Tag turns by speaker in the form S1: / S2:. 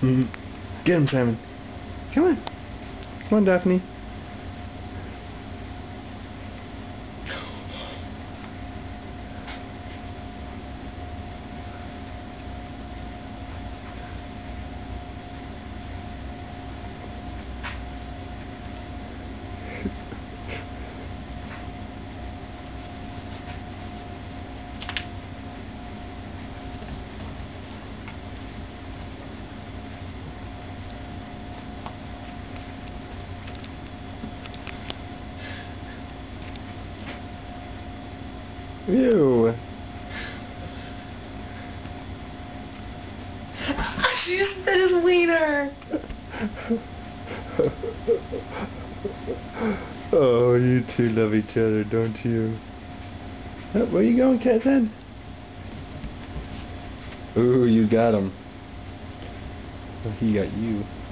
S1: Get him, Simon. Come on. Come on, Daphne. Ew.
S2: She just bit his wiener.
S1: Oh, you two love each other, don't you? Oh, where you going, kitten? Ooh, you got him. Oh, he got you.